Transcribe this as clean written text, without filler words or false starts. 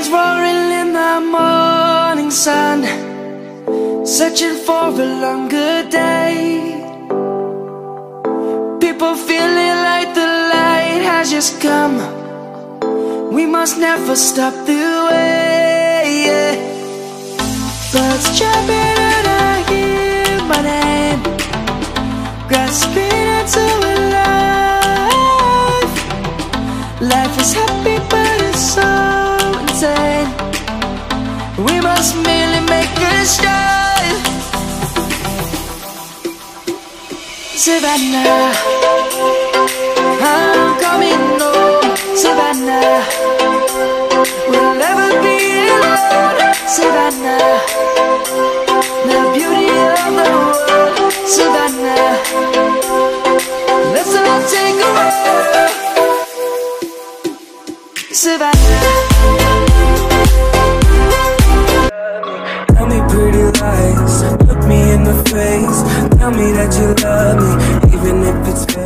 Lions roaring in the morning sun, searching for a longer day. People feeling like the light has just come. We must never stop the way, yeah. Birds chirping and I hear my name, grasping into a life. Life is happy but it's so insane. We must merely make a start. Savannah, I'm coming home. Savannah, we'll never be alone. Savannah, the beauty of the world. Savannah, let's all take a walk. Savannah, tell me pretty lies, look me in the face, tell me that you love me, even if it's fake.